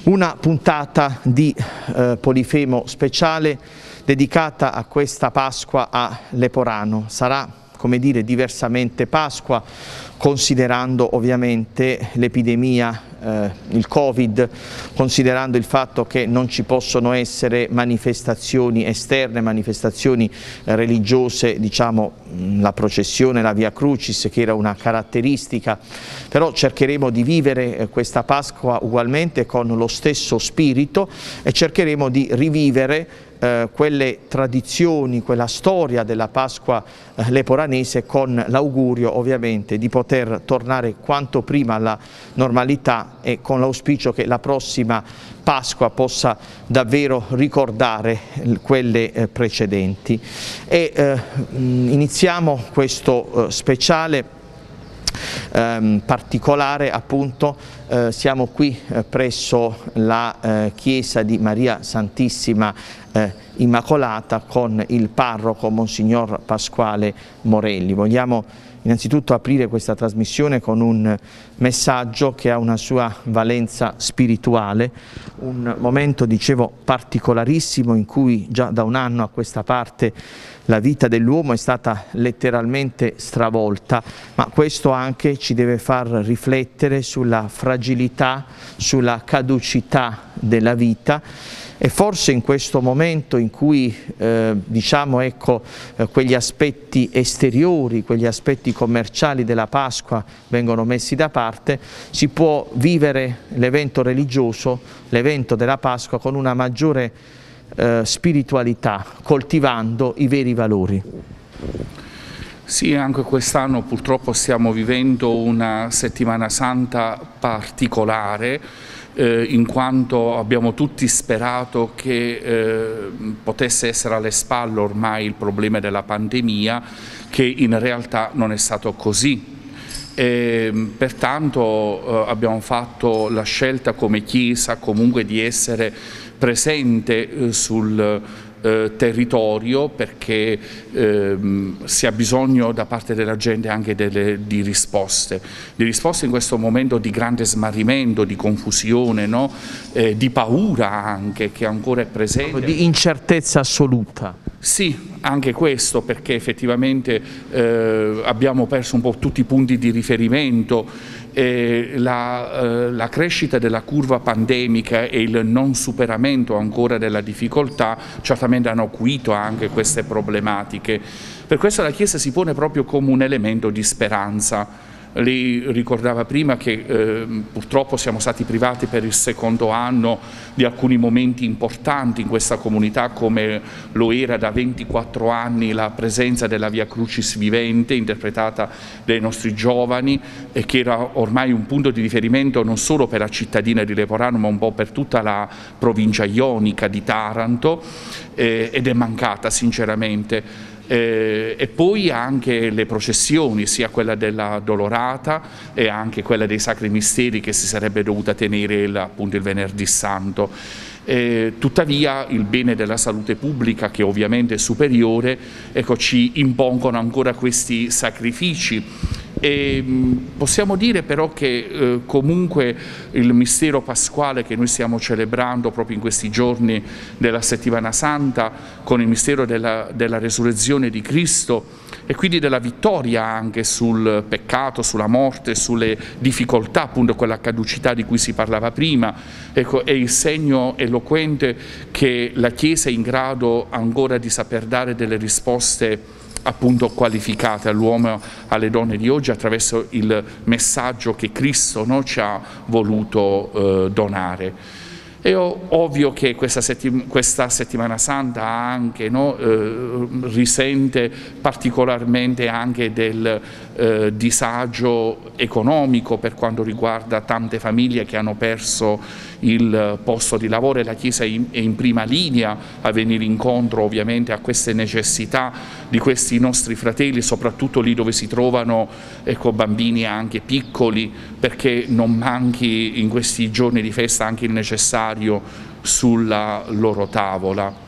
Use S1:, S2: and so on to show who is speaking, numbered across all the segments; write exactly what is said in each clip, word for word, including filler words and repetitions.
S1: Una puntata di eh, Polifemo speciale dedicata a questa Pasqua a Leporano. Sarà, come dire, diversamente Pasqua, considerando ovviamente l'epidemia, eh, il Covid, considerando il fatto che non ci possono essere manifestazioni esterne, manifestazioni eh, religiose, diciamo la processione, la Via Crucis, che era una caratteristica, però cercheremo di vivere eh, questa Pasqua ugualmente con lo stesso spirito e cercheremo di rivivere Eh, quelle tradizioni, quella storia della Pasqua eh, leporanese, con l'augurio ovviamente di poter tornare quanto prima alla normalità e con l'auspicio che la prossima Pasqua possa davvero ricordare quelle eh, precedenti. E eh, iniziamo questo eh, speciale Ehm, particolare, appunto, eh, siamo qui eh, presso la eh, chiesa di Maria Santissima eh, Immacolata con il parroco Monsignor Pasquale Morelli. Vogliamo innanzitutto aprire questa trasmissione con un messaggio che ha una sua valenza spirituale, un momento, dicevo, particolarissimo in cui già da un anno a questa parte la vita dell'uomo è stata letteralmente stravolta, ma questo anche ci deve far riflettere sulla fragilità, sulla caducità della vita. E forse in questo momento in cui eh, diciamo ecco eh, quegli aspetti esteriori, quegli aspetti commerciali della Pasqua vengono messi da parte, si può vivere l'evento religioso, l'evento della Pasqua con una maggiore eh, spiritualità, coltivando i veri valori.
S2: Sì, anche quest'anno purtroppo stiamo vivendo una settimana santa particolare, Eh, in quanto abbiamo tutti sperato che eh, potesse essere alle spalle ormai il problema della pandemia, che in realtà non è stato così. E, pertanto eh, abbiamo fatto la scelta come Chiesa comunque di essere presente eh, sul Eh, territorio, perché eh, si ha bisogno da parte della gente anche delle, di risposte, di risposte in questo momento di grande smarrimento, di confusione, no? eh, di paura anche, che ancora è presente.
S1: Di incertezza assoluta.
S2: Sì, anche questo, perché effettivamente eh, abbiamo perso un po' tutti i punti di riferimento. Eh, la, eh, la crescita della curva pandemica e il non superamento ancora della difficoltà certamente hanno acuito anche queste problematiche. Per questo la Chiesa si pone proprio come un elemento di speranza. Lei ricordava prima che eh, purtroppo siamo stati privati per il secondo anno di alcuni momenti importanti in questa comunità, come lo era da ventiquattro anni la presenza della Via Crucis vivente interpretata dai nostri giovani, e che era ormai un punto di riferimento non solo per la cittadina di Leporano ma un po' per tutta la provincia ionica di Taranto, eh, ed è mancata sinceramente. Eh, e poi anche le processioni, sia quella della Dolorata e anche quella dei Sacri Misteri, che si sarebbe dovuta tenere il, appunto il Venerdì Santo. Eh, tuttavia il bene della salute pubblica, che ovviamente è superiore, ecco, ci impongono ancora questi sacrifici. E possiamo dire però che eh, comunque il mistero pasquale che noi stiamo celebrando proprio in questi giorni della settimana santa, con il mistero della, della resurrezione di Cristo e quindi della vittoria anche sul peccato, sulla morte, sulle difficoltà, appunto quella caducità di cui si parlava prima, ecco, è il segno eloquente che la Chiesa è in grado ancora di saper dare delle risposte appunto qualificate all'uomo, alle donne di oggi, attraverso il messaggio che Cristo, no, ci ha voluto eh, donare. È ovvio che questa, settim questa settimana santa anche, no, eh, risente particolarmente anche del eh, disagio economico per quanto riguarda tante famiglie che hanno perso il posto di lavoro, e la Chiesa è in, è in prima linea a venire incontro ovviamente a queste necessità di questi nostri fratelli, soprattutto lì dove si trovano, ecco, bambini anche piccoli, perché non manchi in questi giorni di festa anche il necessario sulla loro tavola.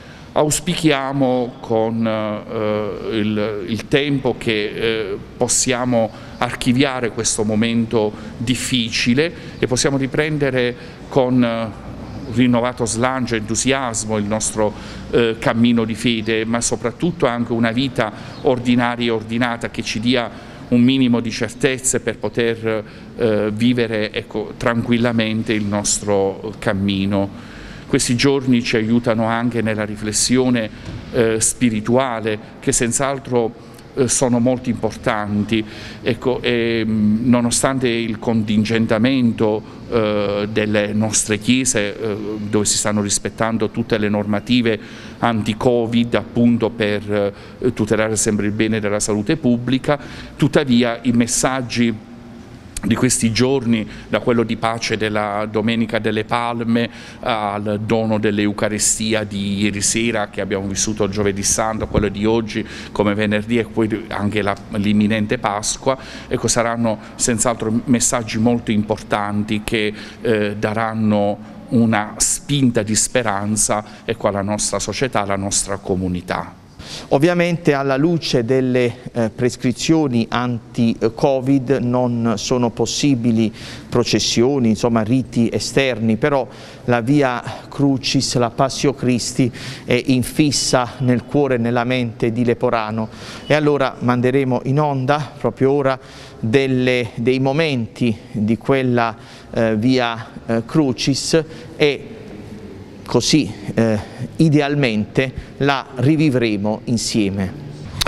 S2: Auspichiamo con eh, il, il tempo che eh, possiamo archiviare questo momento difficile e possiamo riprendere con eh, rinnovato slancio e entusiasmo il nostro eh, cammino di fede, ma soprattutto anche una vita ordinaria e ordinata che ci dia un minimo di certezze per poter eh, vivere, ecco, tranquillamente il nostro cammino. Questi giorni ci aiutano anche nella riflessione eh, spirituale, che senz'altro eh, sono molto importanti. Ecco, e, nonostante il contingentamento eh, delle nostre chiese, eh, dove si stanno rispettando tutte le normative anti-Covid, appunto per eh, tutelare sempre il bene della salute pubblica, tuttavia i messaggi di questi giorni, da quello di pace della Domenica delle Palme al dono dell'Eucaristia di ieri sera che abbiamo vissuto giovedì santo, quello di oggi come venerdì e poi anche l'imminente Pasqua, ecco, saranno senz'altro messaggi molto importanti che eh, daranno una spinta di speranza, ecco, alla nostra società, alla nostra comunità.
S1: Ovviamente alla luce delle eh, prescrizioni anti-Covid non sono possibili processioni, insomma riti esterni, però la Via Crucis, la Passio Christi è infissa nel cuore e nella mente di Leporano, e allora manderemo in onda proprio ora delle, dei momenti di quella eh, Via eh, Crucis, e così eh, idealmente la rivivremo insieme.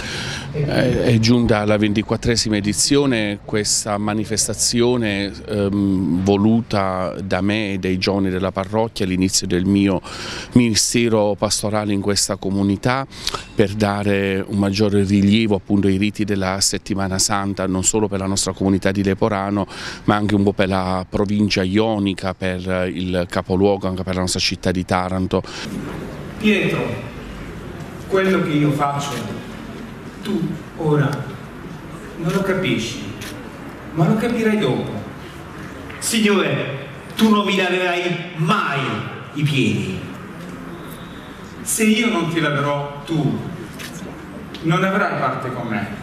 S3: È giunta la ventiquattresima edizione questa manifestazione ehm, voluta da me e dai giovani della parrocchia all'inizio del mio ministero pastorale in questa comunità, per dare un maggiore rilievo appunto ai riti della Settimana Santa, non solo per la nostra comunità di Leporano, ma anche un po' per la provincia ionica, per il capoluogo, anche per la nostra città di Taranto.
S4: Pietro, quello che io faccio tu ora non lo capisci, ma lo capirai dopo.
S5: Signore, tu non mi laverai mai i piedi.
S4: Se io non ti laverò, tu non avrai parte con me.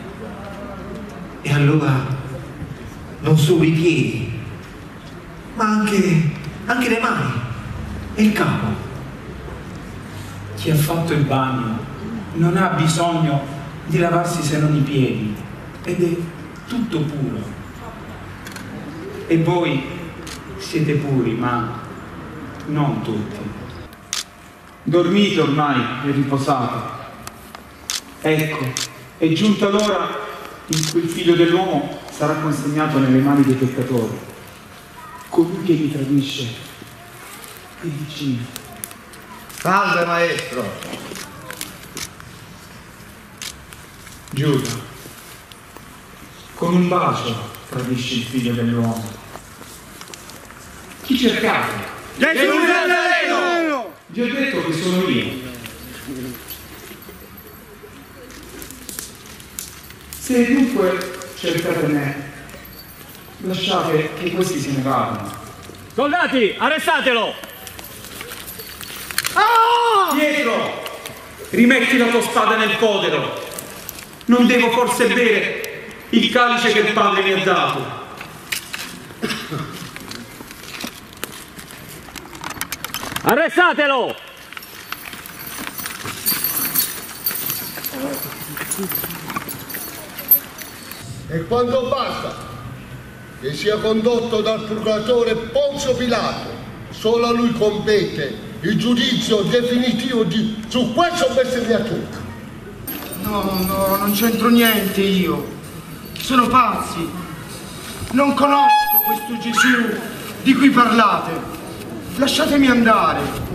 S5: E allora non solo i piedi, ma anche, anche le mani e il capo.
S4: Chi ha fatto il bagno non ha bisogno di lavarsi se non i piedi, ed è tutto puro. E voi siete puri, ma non tutti.
S6: Dormite ormai e riposate. Ecco, è giunta l'ora in cui il figlio dell'uomo sarà consegnato nelle mani dei peccatori. Colui che mi tradisce è vicino.
S7: Salve maestro!
S6: Giuda, con un bacio tradisce il figlio dell'uomo. Chi cercate?
S7: Gesù Nazareno!
S6: Vi ho detto che sono io. Se dunque cercate me, lasciate che questi se ne vadano.
S8: Soldati, arrestatelo!
S6: Ah! Pietro, rimetti la tua spada nel podero. Non devo forse bere il calice che il Padre mi ha dato?
S8: Arrestatelo!
S7: E quando basta che sia condotto dal procuratore Ponzio Pilato, solo a lui compete il giudizio definitivo di, su questa bestemmiatura.
S9: No, no, non c'entro niente io. Sono pazzi. Non conosco questo Gesù di cui parlate. Lasciatemi andare.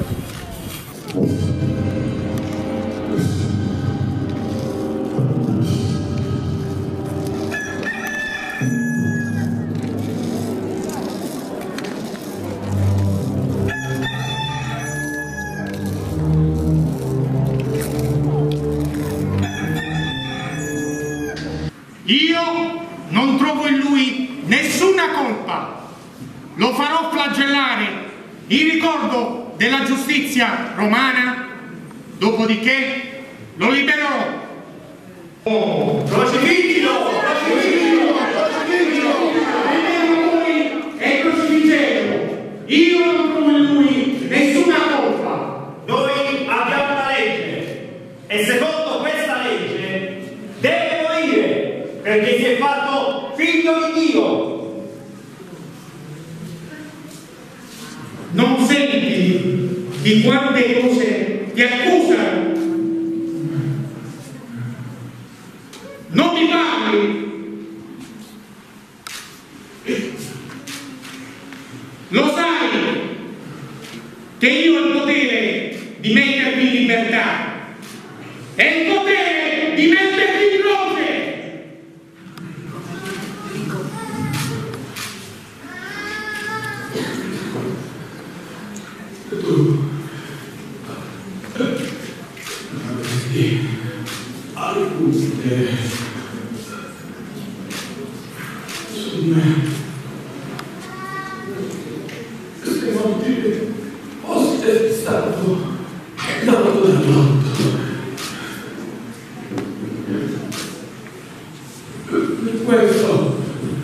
S9: Io non trovo in lui nessuna colpa. Lo farò flagellare in ricordo della giustizia romana, dopodiché lo libererò. Oh, crocifiggilo! Crocifiggilo! Crocifiggilo! E crocifiggelo! Io non
S4: senti di quante cose ti accusano. Non mi parli. Lo sai che io ho il potere di mettervi in libertà e il potere di mettervi in croce.
S10: Tu avresti alcune su me. Che motivi ho stato dato dall'otto. Per questo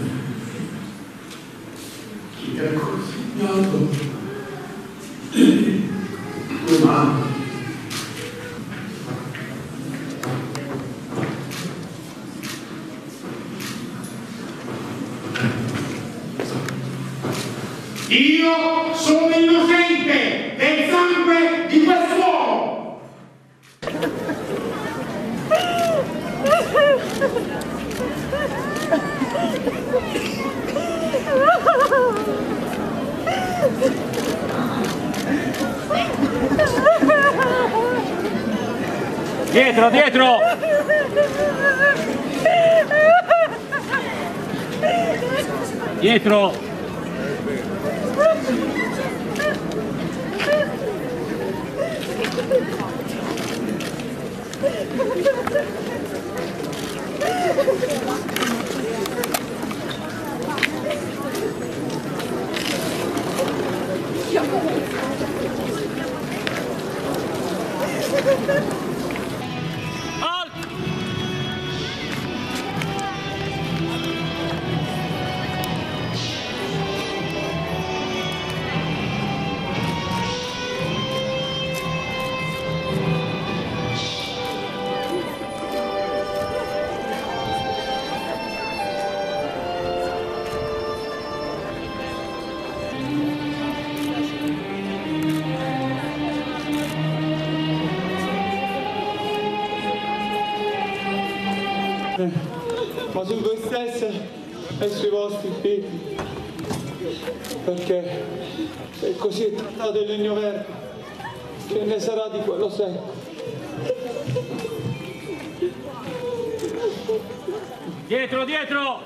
S10: chi ti ha consegnato tue mani.
S4: Io sono innocente del sangue di quest'uomo.
S8: Dietro, dietro! Dietro!
S6: Ma su voi stesse e sui vostri figli, perché se così trattate il legno verde, che ne sarà di quello secco?
S8: Dietro, dietro!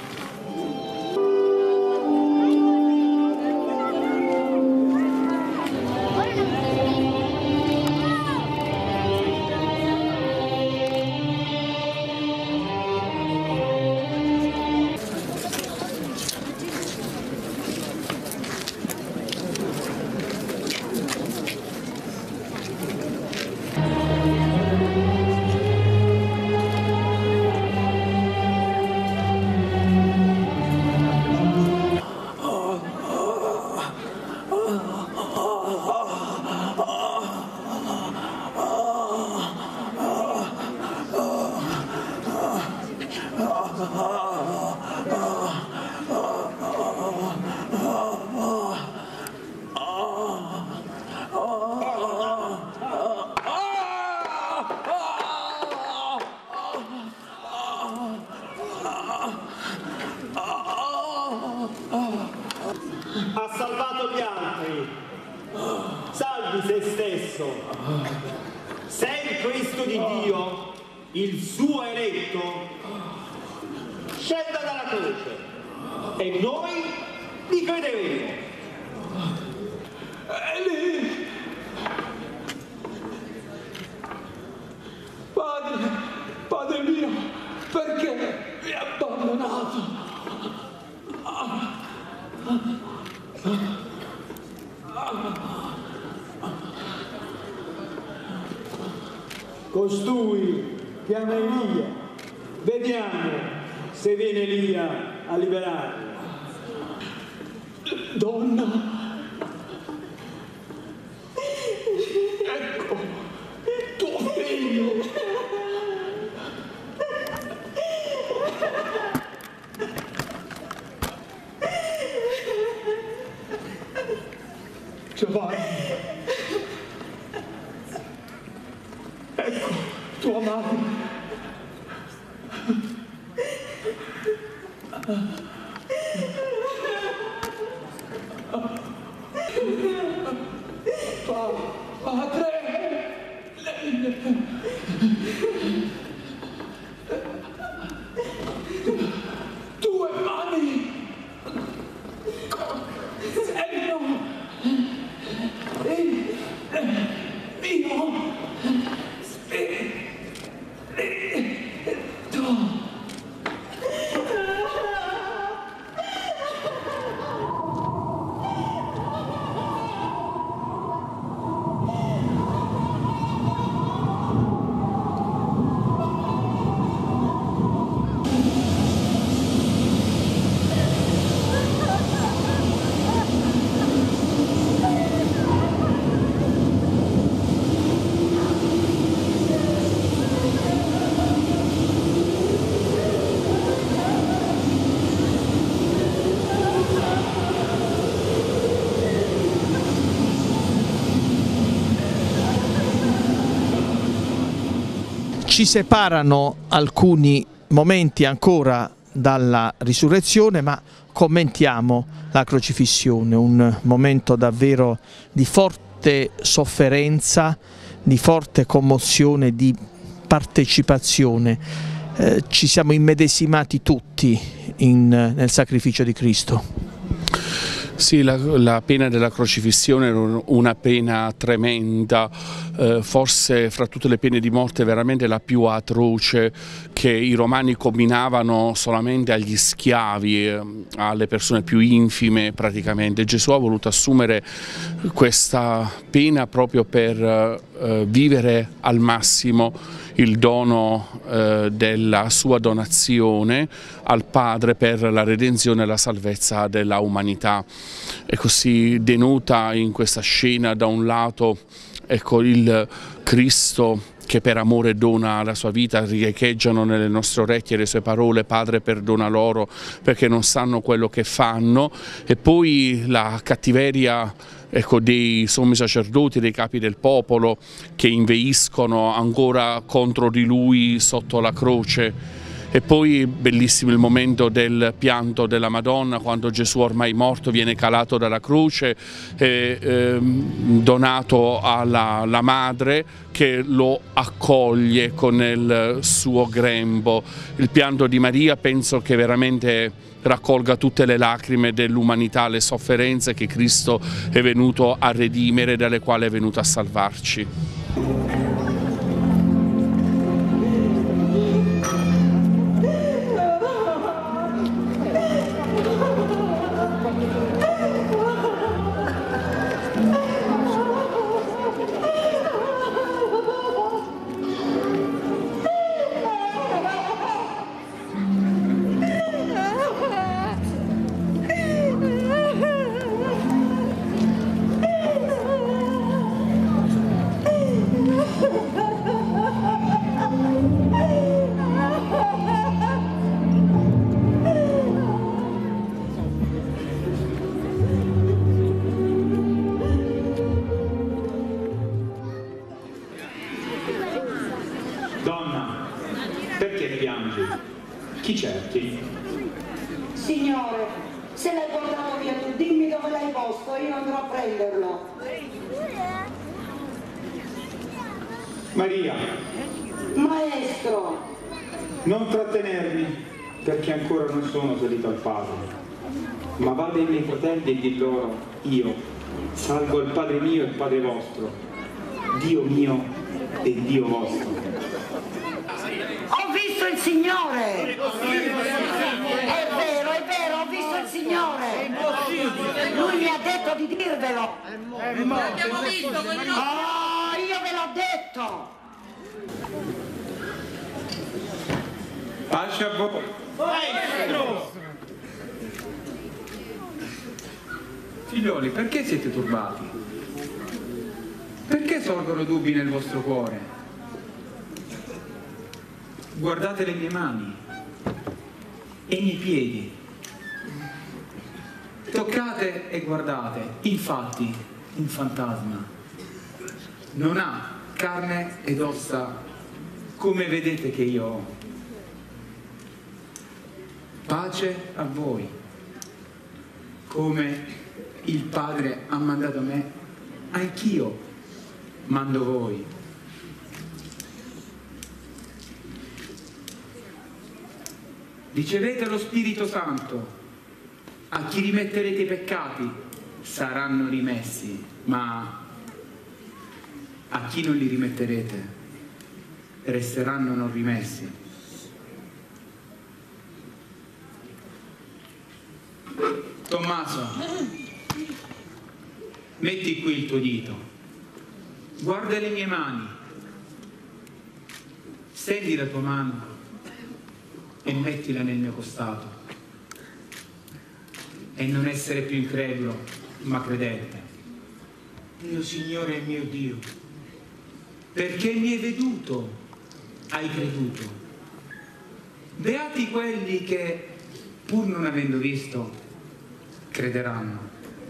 S11: Ha salvato gli altri, salvi se stesso. Sei il Cristo di Dio, il suo eletto, scenda dalla croce e noi vi crederemo.
S6: È lì. Padre, Padre mio, perché mi ha abbandonato?
S11: Costui chiama Elia, vediamo se viene Elia a liberarlo.
S6: Donna, ecco tuo figlio. Giovanni, ecco tua madre.
S10: Padre, tue mani senno il mio spirito.
S1: Ci separano alcuni momenti ancora dalla risurrezione, ma commentiamo la crocifissione, un momento davvero di forte sofferenza, di forte commozione, di partecipazione. Eh, ci siamo immedesimati tutti in, nel sacrificio di Cristo.
S3: Sì, la, la pena della crocifissione era una pena tremenda, eh, forse fra tutte le pene di morte veramente la più atroce, che i romani comminavano solamente agli schiavi, eh, alle persone più infime praticamente. Gesù ha voluto assumere questa pena proprio per eh, vivere al massimo il dono eh, della sua donazione al Padre per la redenzione e la salvezza della umanità. E così denota in questa scena da un lato, ecco, il Cristo che per amore dona la sua vita, riecheggiano nelle nostre orecchie le sue parole: Padre, perdona loro perché non sanno quello che fanno, e poi la cattiveria, ecco, dei sommi sacerdoti, dei capi del popolo, che inveiscono ancora contro di lui sotto la croce. E poi bellissimo il momento del pianto della Madonna, quando Gesù ormai morto viene calato dalla croce e ehm, donato alla, alla madre, che lo accoglie con il suo grembo. Il pianto di Maria penso che veramente raccolga tutte le lacrime dell'umanità, le sofferenze che Cristo è venuto a redimere, dalle quali è venuto a salvarci.
S6: Donna, perché piangi? Chi cerchi?
S12: Signore, se l'hai portato via tu, dimmi dove l'hai posto, io andrò a prenderlo.
S6: Maria.
S12: Maestro.
S6: Non trattenermi, perché ancora non sono salito al Padre. Ma vada ai miei fratelli e di loro: io salgo al Padre mio e Padre vostro, Dio mio e Dio vostro.
S12: Ho visto il Signore! È vero, è vero, ho visto il Signore! Lui mi ha detto di dirvelo!
S13: L'abbiamo visto con i nostri...
S12: Oh, io ve l'ho detto!
S6: Pace a voi!
S13: Maestro!
S6: Figlioli, perché siete turbati? Perché sorgono dubbi nel vostro cuore? Guardate le mie mani e i miei piedi. Toccate e guardate. Infatti,
S4: un fantasma, non ha carne ed ossa come vedete che io ho. Pace a voi, come il Padre ha mandato me, anch'io mando voi. Ricevete lo Spirito Santo, a chi rimetterete i peccati saranno rimessi, ma a chi non li rimetterete resteranno non rimessi. Tommaso, metti qui il tuo dito, guarda le mie mani, stendi la tua mano e mettila nel mio costato, e non essere più incredulo ma credente.
S9: Mio Signore e mio Dio,
S4: perché mi hai veduto, hai creduto. Beati quelli che, pur non avendo visto, crederanno.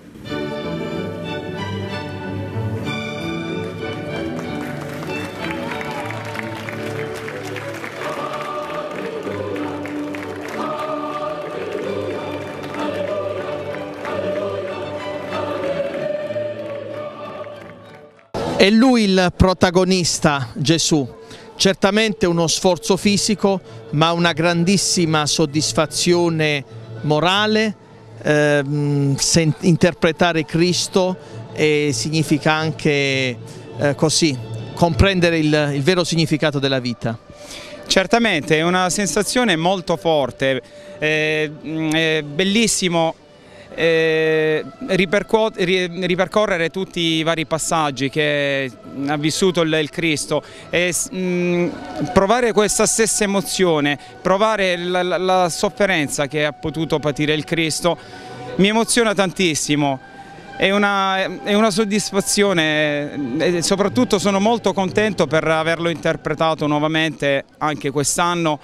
S1: È lui il protagonista, Gesù. Certamente uno sforzo fisico, ma una grandissima soddisfazione morale. Eh, interpretare Cristo e significa anche eh, così, comprendere il, il vero significato della vita.
S14: Certamente, è una sensazione molto forte, è, è bellissimo Eh, ripercorrere tutti i vari passaggi che ha vissuto il, il Cristo e mh, provare questa stessa emozione, provare la, la, la sofferenza che ha potuto patire il Cristo, mi emoziona tantissimo, è una, è una soddisfazione e soprattutto sono molto contento per averlo interpretato nuovamente anche quest'anno.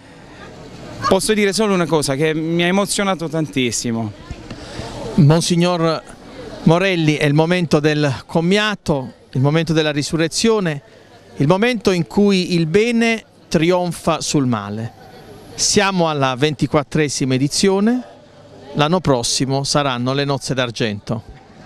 S14: Posso dire solo una cosa, che mi ha emozionato tantissimo.
S1: Monsignor Morelli, è il momento del commiato, il momento della risurrezione, il momento in cui il bene trionfa sul male. Siamo alla ventiquattresima edizione, l'anno prossimo saranno le nozze d'argento.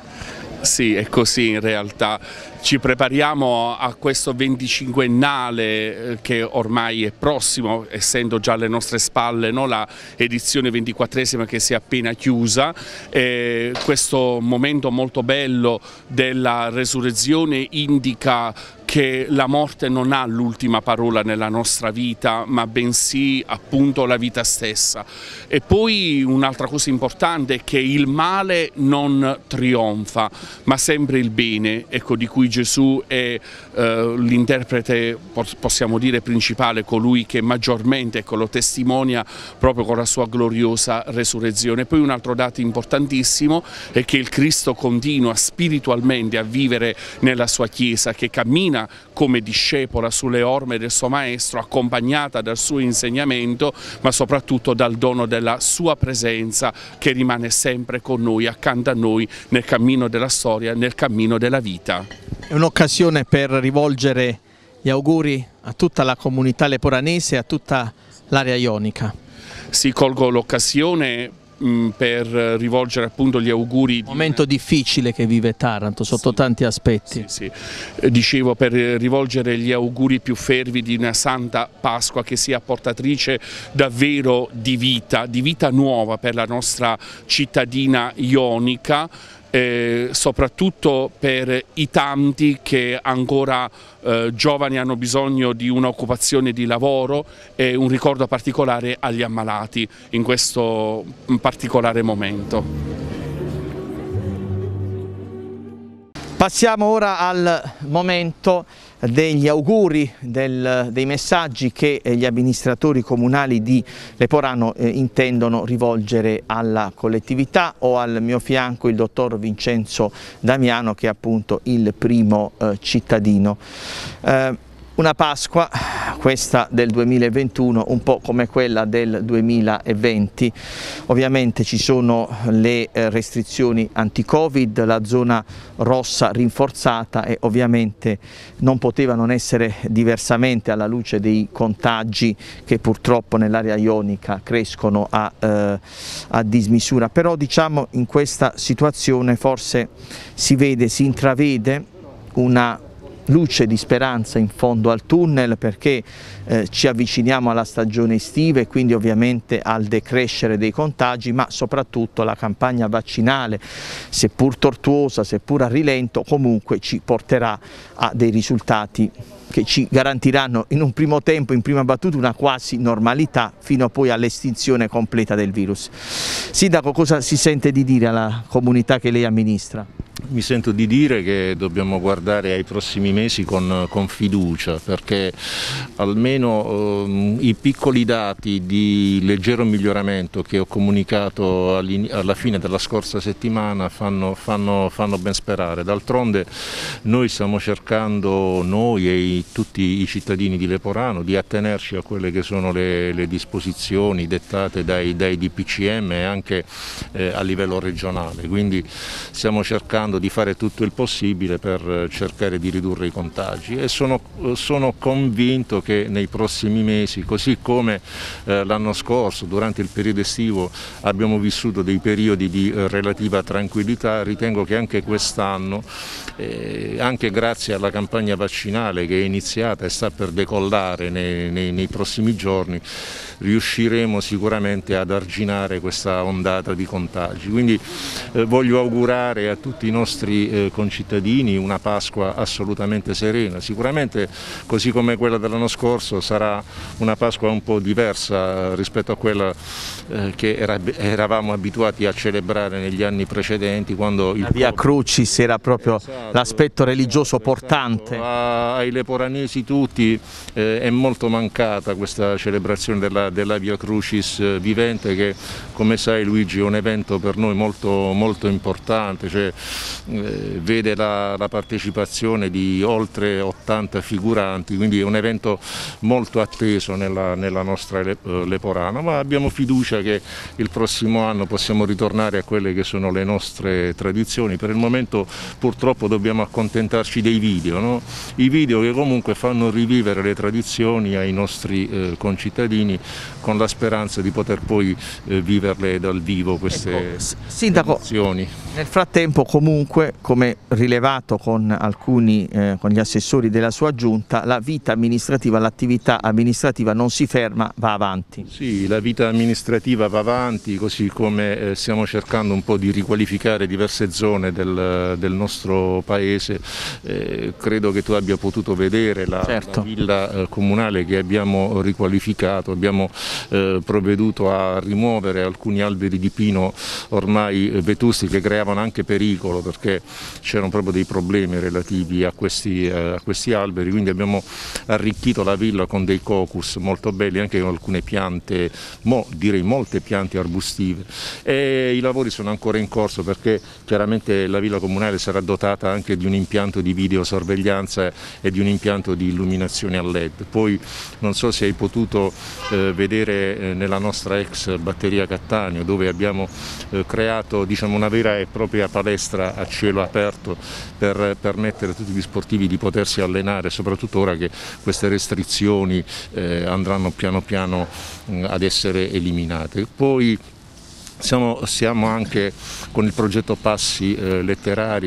S3: Sì, è così in realtà. Ci prepariamo a questo venticinquennale che ormai è prossimo, essendo già alle nostre spalle, no? La edizione ventiquattresima che si è appena chiusa. E questo momento molto bello della resurrezione indica che la morte non ha l'ultima parola nella nostra vita, ma bensì appunto la vita stessa. E poi un'altra cosa importante è che il male non trionfa, ma sempre il bene, ecco, di cui Gesù è eh, l'interprete, possiamo dire, principale, colui che maggiormente, ecco, lo testimonia proprio con la sua gloriosa resurrezione. Poi un altro dato importantissimo è che il Cristo continua spiritualmente a vivere nella sua Chiesa, che cammina come discepola sulle orme del suo Maestro, accompagnata dal suo insegnamento, ma soprattutto dal dono della sua presenza, che rimane sempre con noi, accanto a noi, nel cammino della storia, nel cammino della vita.
S1: È un'occasione per rivolgere gli auguri a tutta la comunità leporanese e a tutta l'area ionica.
S3: Sì, colgo l'occasione per rivolgere appunto gli auguri.
S1: Un momento difficile che vive Taranto sotto sì, tanti aspetti.
S3: Sì, sì. Dicevo, per rivolgere gli auguri più fervi di una Santa Pasqua che sia portatrice davvero di vita, di vita nuova per la nostra cittadina ionica. Eh, soprattutto per i tanti che ancora eh, giovani hanno bisogno di un'occupazione di lavoro, e un ricordo particolare agli ammalati in questo particolare momento.
S1: Passiamo ora al momento degli auguri, del, dei messaggi che gli amministratori comunali di Leporano eh, intendono rivolgere alla collettività. Ho al mio fianco il dottor Vincenzo Damiano, che è appunto il primo eh, cittadino. Eh, una Pasqua, questa del duemilaventuno, un po' come quella del duemilaventi. Ovviamente ci sono le restrizioni anti-Covid, la zona rossa rinforzata e ovviamente non poteva non essere diversamente alla luce dei contagi che purtroppo nell'area ionica crescono a, eh, a dismisura. Però diciamo in questa situazione forse si vede, si intravede una luce di speranza in fondo al tunnel, perché eh, ci avviciniamo alla stagione estiva e quindi ovviamente al decrescere dei contagi, ma soprattutto la campagna vaccinale, seppur tortuosa, seppur a rilento, comunque ci porterà a dei risultati che ci garantiranno in un primo tempo, in prima battuta, una quasi normalità fino poi all'estinzione completa del virus. Sindaco, cosa si sente di dire alla comunità che lei amministra?
S15: Mi sento di dire che dobbiamo guardare ai prossimi mesi con, con fiducia, perché almeno eh, i piccoli dati di leggero miglioramento che ho comunicato alla fine della scorsa settimana fanno, fanno, fanno ben sperare. D'altronde noi stiamo cercando, noi e i, tutti i cittadini di Leporano, di attenerci a quelle che sono le, le disposizioni dettate dai, dai D P C M e anche eh, a livello regionale, quindi stiamo cercando di fare tutto il possibile per cercare di ridurre i contagi e sono, sono convinto che nei prossimi mesi, così come eh, l'anno scorso durante il periodo estivo abbiamo vissuto dei periodi di eh, relativa tranquillità, ritengo che anche quest'anno, eh, anche grazie alla campagna vaccinale che è iniziata e sta per decollare nei, nei, nei prossimi giorni, riusciremo sicuramente ad arginare questa ondata di contagi. Quindi eh, voglio augurare a tutti i nostri eh, concittadini una Pasqua assolutamente serena. Sicuramente, così come quella dell'anno scorso, sarà una Pasqua un po' diversa rispetto a quella eh, che era, eravamo abituati a celebrare negli anni precedenti, quando il
S1: Via Crucis era proprio
S15: esatto,
S1: l'aspetto religioso
S15: esatto,
S1: portante.
S15: Esatto. A, ai leporanesi tutti eh, è molto mancata questa celebrazione della, della Via Crucis vivente, che, come sai Luigi, è un evento per noi molto, molto importante, cioè, eh, vede la, la partecipazione di oltre ottanta figuranti, quindi è un evento molto atteso nella, nella nostra Leporana, ma abbiamo fiducia che il prossimo anno possiamo ritornare a quelle che sono le nostre tradizioni. Per il momento purtroppo dobbiamo accontentarci dei video, no? I video che comunque fanno rivivere le tradizioni ai nostri eh, concittadini, con la speranza di poter poi eh, viverle dal vivo queste
S1: ecco, Sindaco,
S15: tradizioni.
S1: Nel frattempo comunque, come rilevato con alcuni, eh, con gli assessori della sua giunta, la vita amministrativa, l'attività amministrativa non si ferma, va avanti.
S15: Sì, la vita amministrativa va avanti, così come eh, stiamo cercando un po' di riqualificare diverse zone del, del nostro paese. Eh, credo che tu abbia potuto vedere la, certo. la villa eh, comunale che abbiamo riqualificato, abbiamo eh, provveduto a rimuovere alcuni alberi di pino ormai eh, vetusti che creavano anche pericolo, perché c'erano proprio dei problemi relativi a questi, eh, a questi alberi, quindi abbiamo arricchito la villa con dei cocus molto belli, anche con alcune piante, mo, direi molte piante arbustive, e i lavori sono ancora in corso, perché chiaramente la villa comunale sarà dotata anche di un impianto di videosorveglianza e di un impianto di illuminazione a led. Poi non so se hai potuto eh, vedere eh, nella nostra ex batteria Cattaneo, dove abbiamo eh, creato, diciamo, una vera e propria palestra a cielo aperto per permettere a tutti gli sportivi di potersi allenare, soprattutto ora che queste restrizioni eh, andranno piano piano mh, ad essere eliminate. Poi Siamo, siamo anche con il progetto Passi eh, letterari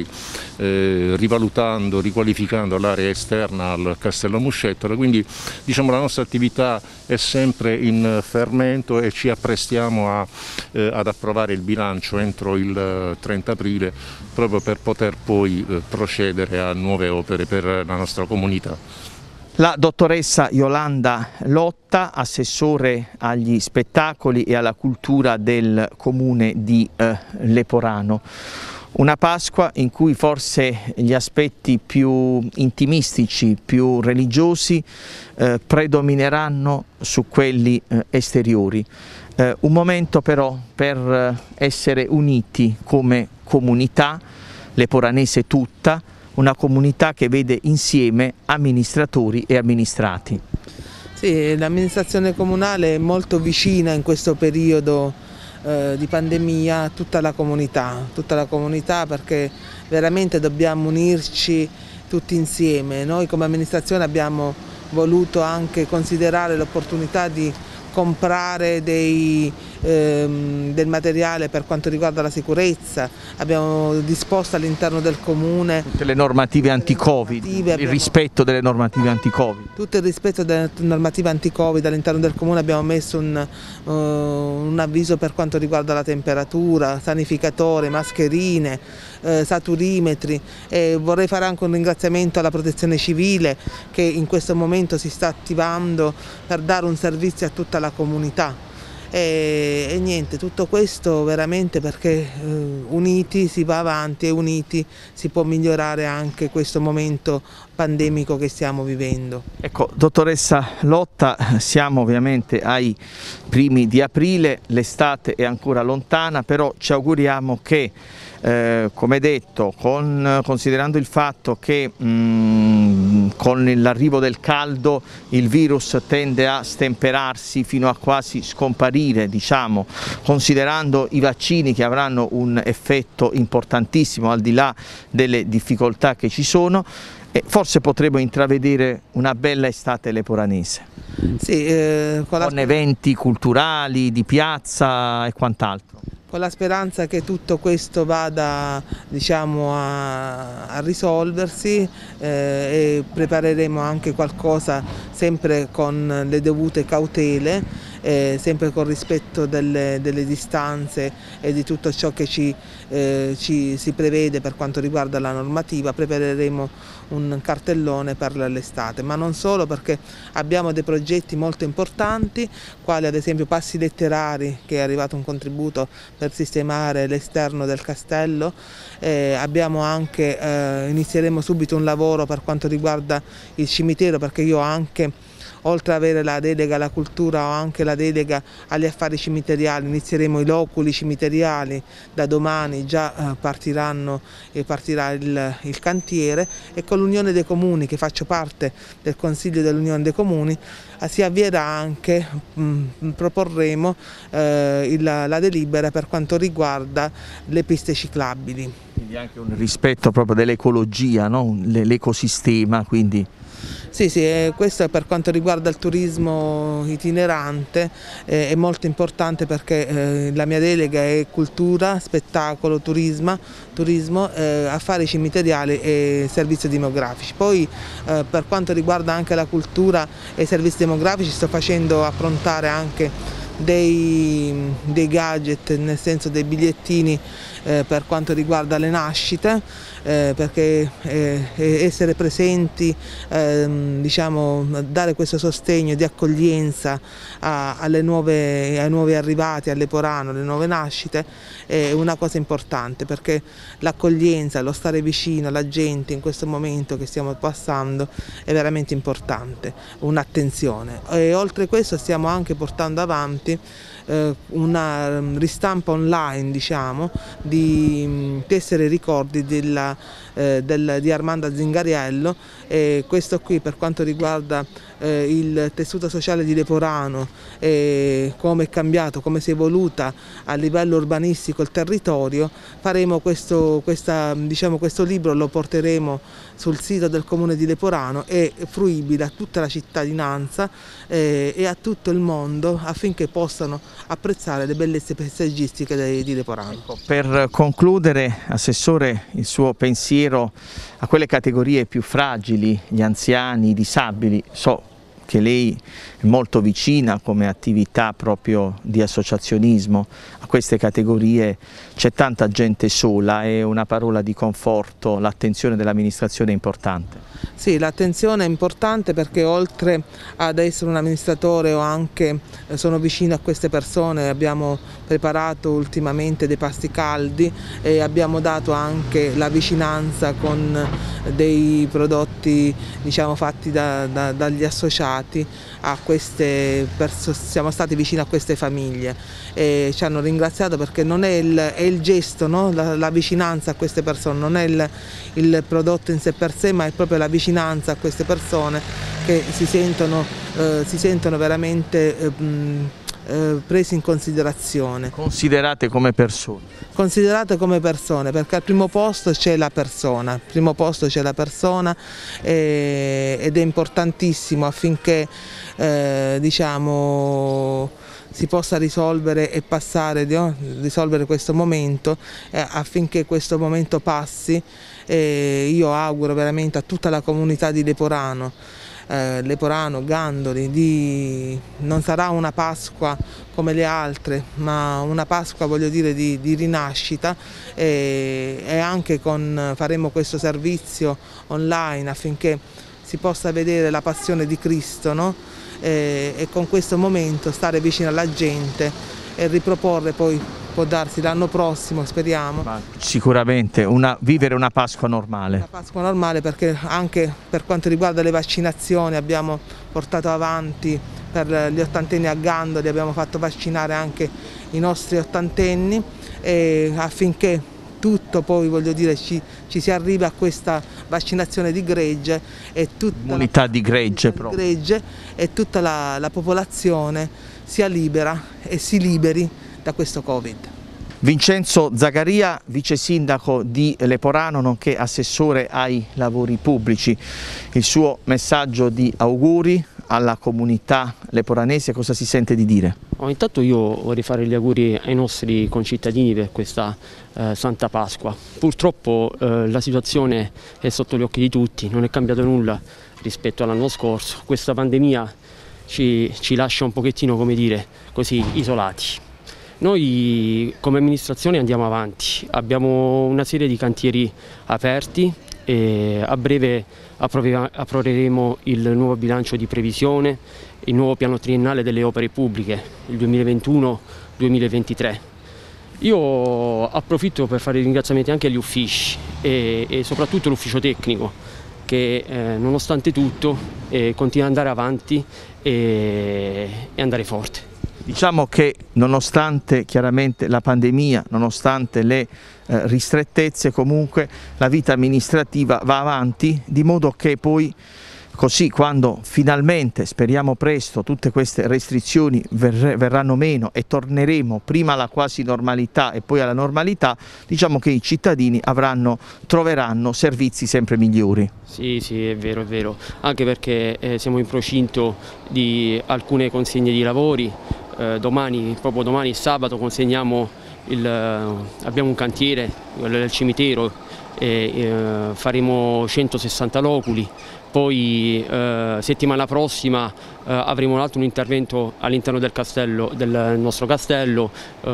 S15: eh, rivalutando, riqualificando l'area esterna al Castello Muscettola, quindi diciamo la nostra attività è sempre in fermento e ci apprestiamo a, eh, ad approvare il bilancio entro il trenta aprile, proprio per poter poi eh, procedere a nuove opere per la nostra comunità.
S1: La dottoressa Yolanda Lotta, assessore agli spettacoli e alla cultura del comune di eh, Leporano. Una Pasqua in cui forse gli aspetti più intimistici, più religiosi eh, predomineranno su quelli eh, esteriori. Eh, un momento però per essere uniti come comunità leporanese tutta, una comunità che vede insieme amministratori e amministrati.
S16: Sì, l'amministrazione comunale è molto vicina in questo periodo eh, di pandemia a tutta la comunità, tutta la comunità perché veramente dobbiamo unirci tutti insieme. Noi come amministrazione abbiamo voluto anche considerare l'opportunità di comprare dei, ehm, del materiale per quanto riguarda la sicurezza, abbiamo disposto all'interno del comune
S1: tutte le normative anti-Covid, il rispetto delle normative anti-Covid.
S16: Tutto il rispetto delle normative anti-Covid all'interno del comune, abbiamo messo un, uh, un avviso per quanto riguarda la temperatura, sanificatore, mascherine, eh, saturimetri e vorrei fare anche un ringraziamento alla Protezione Civile che in questo momento si sta attivando per dare un servizio a tutta la comunità e, e niente, tutto questo veramente perché eh, uniti si va avanti e uniti si può migliorare anche questo momento pandemico che stiamo vivendo.
S1: Ecco, dottoressa Lotta, siamo ovviamente ai primi di aprile, l'estate è ancora lontana, però ci auguriamo che Eh, come detto, con, considerando il fatto che mh, con l'arrivo del caldo il virus tende a stemperarsi fino a quasi scomparire, diciamo, considerando i vaccini che avranno un effetto importantissimo al di là delle difficoltà che ci sono, e forse potremo intravedere una bella estate leporanese.
S16: Sì, eh, con,
S1: con eventi culturali, di piazza e quant'altro.
S16: Con la speranza che tutto questo vada, diciamo, a, a risolversi eh, e prepareremo anche qualcosa sempre con le dovute cautele, eh, sempre con rispetto delle, delle distanze e di tutto ciò che ci, eh, ci si prevede per quanto riguarda la normativa. Prepareremo un cartellone per l'estate, ma non solo, perché abbiamo dei progetti molto importanti, quali ad esempio Passi Letterari, che è arrivato un contributo per sistemare l'esterno del castello, eh, abbiamo anche, eh, inizieremo subito un lavoro per quanto riguarda il cimitero, perché io ho anche, oltre ad avere la delega alla cultura, ho anche la delega agli affari cimiteriali. Inizieremo i loculi cimiteriali da domani, già eh, partiranno e partirà il, il cantiere, e con l'Unione dei Comuni, che faccio parte del Consiglio dell'Unione dei Comuni, eh, si avvierà anche, mh, proporremo eh, il, la delibera per quanto riguarda le piste ciclabili.
S1: Quindi anche un rispetto proprio dell'ecologia, no? L'ecosistema, quindi...
S16: Sì, sì, eh, questo è per quanto riguarda il turismo itinerante, eh, è molto importante perché eh, la mia delega è cultura, spettacolo, turismo, turismo eh, affari cimiteriali e servizi demografici. Poi eh, per quanto riguarda anche la cultura e i servizi demografici sto facendo approntare anche dei, dei gadget, nel senso dei bigliettini eh, per quanto riguarda le nascite, eh, perché eh, essere presenti, eh, diciamo, dare questo sostegno di accoglienza a, alle nuove, ai nuovi arrivati, alle Leporano, alle nuove nascite, è una cosa importante, perché l'accoglienza, lo stare vicino alla gente in questo momento che stiamo passando è veramente importante, un'attenzione. E oltre a questo stiamo anche portando avanti una ristampa online, diciamo, di tessere ricordi della, eh, del, di Armando Zingariello, e questo qui per quanto riguarda eh, il tessuto sociale di Leporano e come è cambiato, come si è evoluta a livello urbanistico il territorio. Faremo questo, questa, diciamo, questo libro, lo porteremo sul sito del comune di Leporano, è fruibile a tutta la cittadinanza eh, e a tutto il mondo, affinché possano apprezzare le bellezze paesaggistiche di Leporano.
S1: Ecco, per concludere, Assessore, il suo pensiero a quelle categorie più fragili, gli anziani, i disabili. So che lei è molto vicina come attività proprio di associazionismo a queste categorie, c'è tanta gente sola e una parola di conforto, l'attenzione dell'amministrazione è importante.
S16: Sì, l'attenzione è importante perché oltre ad essere un amministratore ho anche, sono vicino a queste persone, abbiamo preparato ultimamente dei pasti caldi e abbiamo dato anche la vicinanza con dei prodotti, diciamo, fatti da, da, dagli associati, stati, a queste siamo stati vicini a queste famiglie e ci hanno ringraziato, perché non è il, è il gesto, no? la, la vicinanza a queste persone, non è il, il prodotto in sé per sé, ma è proprio la vicinanza a queste persone che si sentono, eh, si sentono veramente eh, mh, eh, presi in considerazione.
S1: Considerate come persone.
S16: Considerate come persone, perché al primo posto c'è la persona, al primo posto c'è la persona eh, ed è importantissimo affinché eh, diciamo, si possa risolvere e passare, no? risolvere questo momento, eh, affinché questo momento passi. Eh, io auguro veramente a tutta la comunità di Leporano, Eh, Leporano, Gandoli, di... non sarà una Pasqua come le altre, ma una Pasqua, voglio dire, di, di rinascita, e, e anche con, faremo questo servizio online affinché si possa vedere la passione di Cristo, no? e, e con questo momento stare vicino alla gente e riproporre poi, può darsi l'anno prossimo, speriamo.
S1: Ma sicuramente una, vivere una Pasqua normale.
S16: Una Pasqua normale, perché anche per quanto riguarda le vaccinazioni abbiamo portato avanti per gli ottantenni a Gandoli, abbiamo fatto vaccinare anche i nostri ottantenni e affinché tutto poi, voglio dire, ci, ci si arrivi a questa vaccinazione di gregge e tutta
S1: Comunità
S16: la,
S1: di gregge,
S16: di gregge e tutta la, la popolazione sia libera e si liberi da questo Covid.
S1: Vincenzo Zagaria, vice sindaco di Leporano nonché assessore ai lavori pubblici, il suo messaggio di auguri alla comunità leporanese, cosa si sente di dire?
S17: Oh, intanto io vorrei fare gli auguri ai nostri concittadini per questa eh, Santa Pasqua. Purtroppo eh, la situazione è sotto gli occhi di tutti, non è cambiato nulla rispetto all'anno scorso. Questa pandemia ci, ci lascia un pochettino, come dire, così isolati. Noi come amministrazione andiamo avanti, abbiamo una serie di cantieri aperti e a breve approveremo il nuovo bilancio di previsione, il nuovo piano triennale delle opere pubbliche, il duemilaventuno duemilaventitré. Io approfitto per fare ringraziamenti anche agli uffici e, e soprattutto l'ufficio tecnico che eh, nonostante tutto eh, continua ad andare avanti e, e andare forte.
S1: Diciamo che nonostante chiaramente la pandemia, nonostante le eh, ristrettezze, comunque la vita amministrativa va avanti, di modo che poi così quando finalmente, speriamo presto, tutte queste restrizioni ver verranno meno e torneremo prima alla quasi normalità e poi alla normalità, diciamo che i cittadini avranno, troveranno servizi sempre migliori.
S17: Sì, sì, è vero, è vero, anche perché eh, siamo in procinto di alcune consegne di lavori. Eh, domani, proprio domani sabato consegniamo il, eh, abbiamo un cantiere, quello del cimitero, e eh, faremo centosessanta loculi, poi eh, settimana prossima eh, avremo un altro un intervento all'interno del castello, del nostro castello,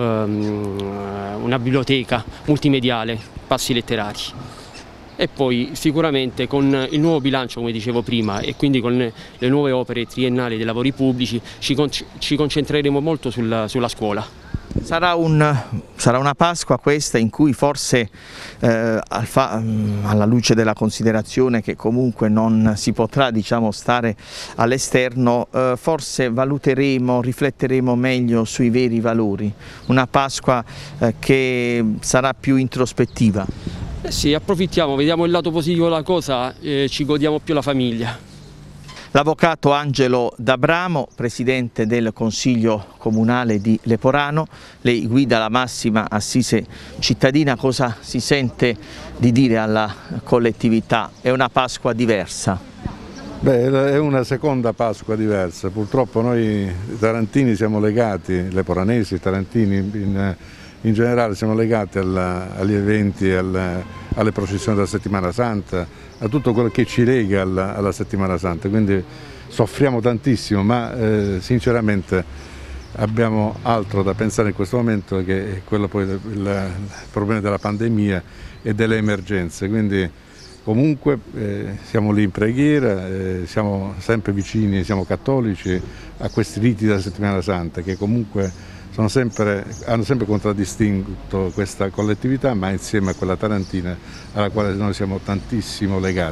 S17: ehm, una biblioteca multimediale, passi letterari. E poi sicuramente con il nuovo bilancio, come dicevo prima, e quindi con le nuove opere triennali dei lavori pubblici ci, con ci concentreremo molto sulla, sulla scuola.
S1: Sarà, un, sarà una Pasqua questa in cui forse eh, alla luce della considerazione che comunque non si potrà, diciamo, stare all'esterno, eh, forse valuteremo, rifletteremo meglio sui veri valori, una Pasqua eh, che sarà più introspettiva.
S17: Eh sì, approfittiamo, vediamo il lato positivo della cosa, eh, ci godiamo più la famiglia.
S1: L'avvocato Angelo D'Abramo, presidente del Consiglio Comunale di Leporano, lei guida la massima assise cittadina, cosa si sente di dire alla collettività? È una Pasqua diversa?
S18: Beh, è una seconda Pasqua diversa, purtroppo noi tarantini siamo legati, leporanesi, tarantini in, in generale siamo legati alla, agli eventi, alla, alle processioni della Settimana Santa, a tutto quello che ci lega alla, alla Settimana Santa, quindi soffriamo tantissimo, ma eh, sinceramente abbiamo altro da pensare in questo momento, che è quello poi del il problema della pandemia e delle emergenze, quindi comunque eh, siamo lì in preghiera, eh, siamo sempre vicini, siamo cattolici a questi riti della Settimana Santa che comunque sono sempre, hanno sempre contraddistinto questa collettività, ma insieme a quella tarantina alla quale noi siamo tantissimo legati.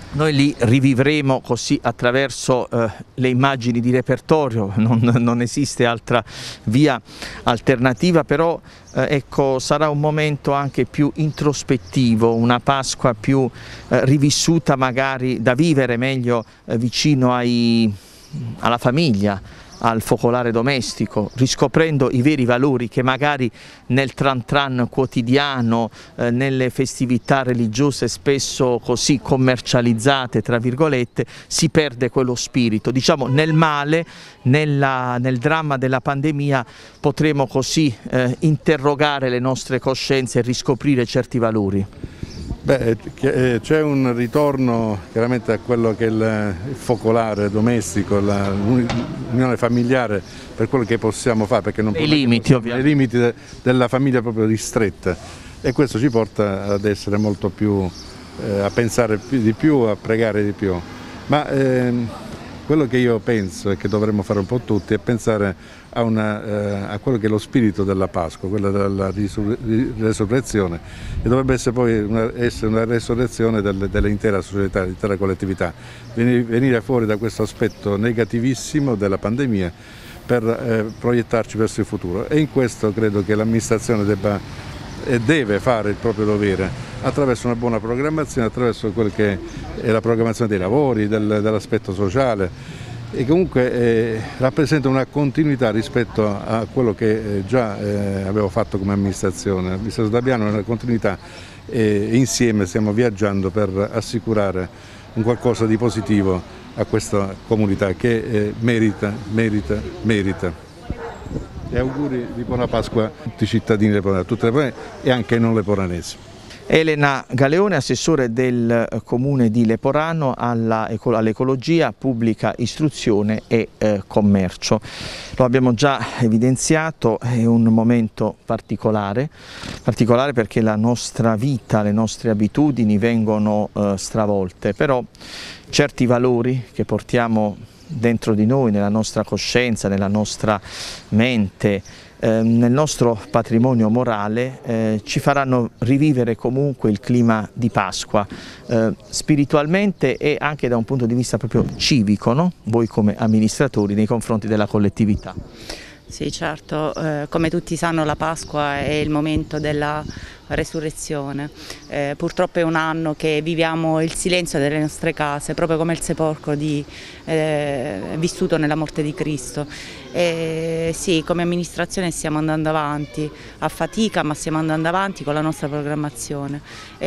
S1: Noi li rivivremo così attraverso eh, le immagini di repertorio, non, non esiste altra via alternativa, però eh, ecco, sarà un momento anche più introspettivo, una Pasqua più eh, rivissuta magari da vivere meglio eh, vicino ai, alla famiglia, al focolare domestico, riscoprendo i veri valori che magari nel tran tran quotidiano, eh, nelle festività religiose spesso così commercializzate, tra virgolette, si perde quello spirito. Diciamo, nel male, nella, nel dramma della pandemia potremo così eh, interrogare le nostre coscienze e riscoprire certi valori.
S18: Beh, c'è un ritorno chiaramente a quello che è il focolare domestico, l'unione familiare, per quello che possiamo fare, perché non
S1: i limiti,
S18: ovviamente. I limiti de, della famiglia proprio ristretta, e questo ci porta ad essere molto più, eh, a pensare più di più, a pregare di più. Ma ehm, quello che io penso e che dovremmo fare un po' tutti è pensare a, una, eh, a quello che è lo spirito della Pasqua, quella della risurrezione, e dovrebbe essere poi una, essere una risurrezione del, dell'intera società, dell'intera collettività, venire, venire fuori da questo aspetto negativissimo della pandemia per eh, proiettarci verso il futuro, e in questo credo che l'amministrazione debba e deve fare il proprio dovere attraverso una buona programmazione, attraverso quel che è la programmazione dei lavori, del, dell'aspetto sociale, e comunque eh, rappresenta una continuità rispetto a quello che eh, già eh, avevo fatto come amministrazione. L'amministrazione Dabiano è una continuità, e insieme stiamo viaggiando per assicurare un qualcosa di positivo a questa comunità che eh, merita, merita, merita. E auguri di buona Pasqua a tutti i cittadini leporanesi, a tutte le leporanesi e anche non leporanesi.
S1: Elena Galeone, assessore del Comune di Leporano all'ecologia, pubblica istruzione e eh, commercio. Lo abbiamo già evidenziato, è un momento particolare, particolare perché la nostra vita, le nostre abitudini vengono eh, stravolte, però certi valori che portiamo dentro di noi, nella nostra coscienza, nella nostra mente, eh, nel nostro patrimonio morale, eh, ci faranno rivivere comunque il clima di Pasqua, eh, spiritualmente e anche da un punto di vista proprio civico, no? Voi come amministratori nei confronti della collettività.
S19: Sì, certo, eh, come tutti sanno la Pasqua è il momento della resurrezione. Eh, purtroppo è un anno che viviamo il silenzio delle nostre case, proprio come il sepolcro di, eh, vissuto nella morte di Cristo. E sì, come amministrazione stiamo andando avanti, a fatica, ma stiamo andando avanti con la nostra programmazione.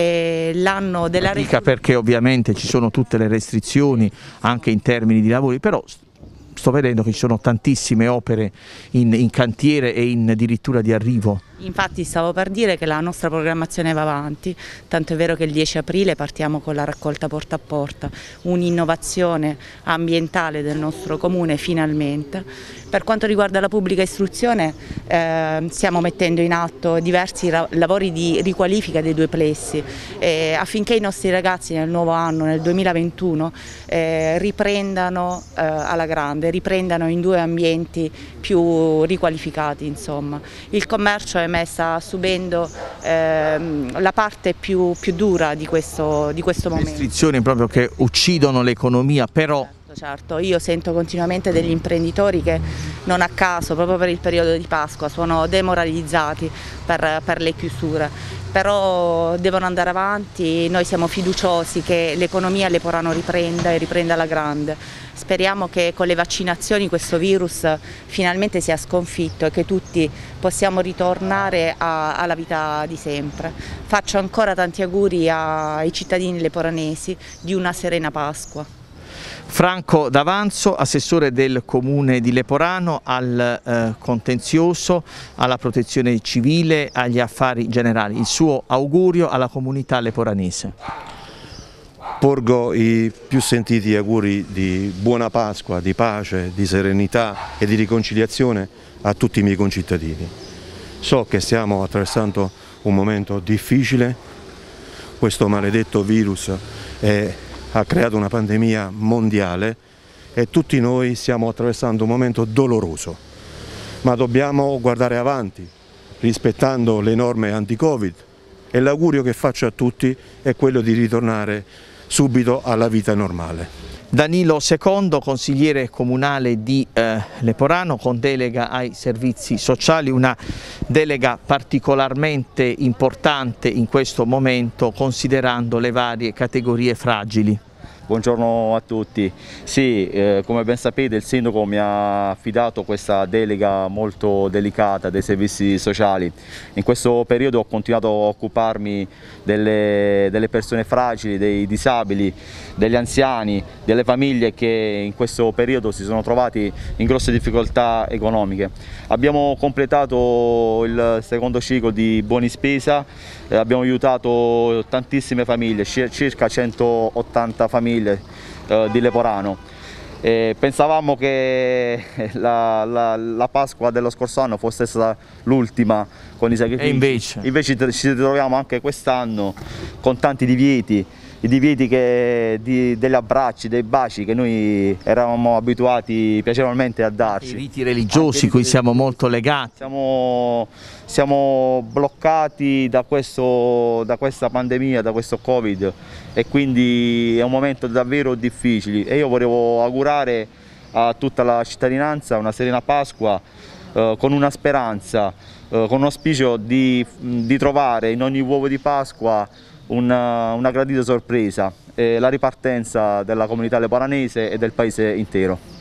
S19: L'anno della
S1: fatica perché ovviamente ci sono tutte le restrizioni anche in termini di lavori, però sto vedendo che ci sono tantissime opere in, in cantiere e in addirittura di arrivo.
S19: Infatti stavo per dire che la nostra programmazione va avanti, tanto è vero che il dieci aprile partiamo con la raccolta porta a porta, un'innovazione ambientale del nostro comune finalmente. Per quanto riguarda la pubblica istruzione eh, stiamo mettendo in atto diversi lavori di riqualifica dei due plessi eh, affinché i nostri ragazzi nel nuovo anno, nel duemilaventuno, eh, riprendano eh, alla grande, riprendano in due ambienti più riqualificati. Insomma. Il commercio è sta subendo ehm, la parte più, più dura di questo, di questo momento.
S1: Restrizioni proprio che uccidono l'economia, però...
S19: Certo, io sento continuamente degli imprenditori che non a caso, proprio per il periodo di Pasqua, sono demoralizzati per, per le chiusure, però devono andare avanti, noi siamo fiduciosi che l'economia a Leporano riprenda e riprenda alla grande. Speriamo che con le vaccinazioni questo virus finalmente sia sconfitto e che tutti possiamo ritornare a, alla vita di sempre. Faccio ancora tanti auguri ai cittadini leporanesi di una serena Pasqua.
S1: Franco D'Avanzo, assessore del Comune di Leporano al eh, contenzioso, alla protezione civile, agli affari generali. Il suo augurio alla comunità leporanese.
S20: Porgo i più sentiti auguri di buona Pasqua, di pace, di serenità e di riconciliazione a tutti i miei concittadini. So che stiamo attraversando un momento difficile, questo maledetto virus è ha creato una pandemia mondiale e tutti noi stiamo attraversando un momento doloroso, ma dobbiamo guardare avanti rispettando le norme anti-Covid, e l'augurio che faccio a tutti è quello di ritornare subito alla vita normale.
S1: Danilo Secondo, consigliere comunale di eh, Leporano con delega ai servizi sociali, una delega particolarmente importante in questo momento considerando le varie categorie fragili.
S21: Buongiorno a tutti. Sì, eh, come ben sapete il sindaco mi ha affidato questa delega molto delicata dei servizi sociali. In questo periodo ho continuato a occuparmi delle, delle persone fragili, dei disabili, degli anziani, delle famiglie che in questo periodo si sono trovati in grosse difficoltà economiche. Abbiamo completato il secondo ciclo di buoni spesa, eh, abbiamo aiutato tantissime famiglie, circa centottanta famiglie eh, di Leporano. E pensavamo che la, la, la Pasqua dello scorso anno fosse stata l'ultima con i sacrifici,
S1: e invece?
S21: invece ci troviamo anche quest'anno con tanti divieti, i divieti che, di, degli abbracci, dei baci che noi eravamo abituati piacevolmente a darci.
S1: I riti religiosi cui siamo molto legati.
S21: Siamo, siamo bloccati da, questo, da questa pandemia, da questo Covid, e quindi è un momento davvero difficile e io volevo augurare a tutta la cittadinanza una serena Pasqua eh, con una speranza, eh, con un auspicio di, di trovare in ogni uovo di Pasqua una, una gradita sorpresa, eh, la ripartenza della comunità leporanese e del paese intero.